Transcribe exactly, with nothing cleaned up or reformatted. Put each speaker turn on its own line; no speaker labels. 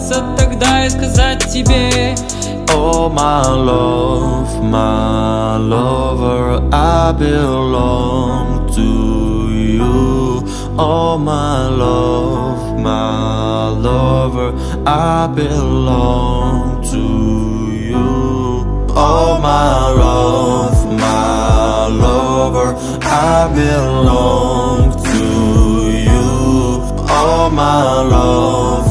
остановиться тогда и сказать тебе:
Oh my love, my lover, I belong to you. Oh my love, my lover, I belong to you. Oh my love, my lover, I belong to you. Oh my love,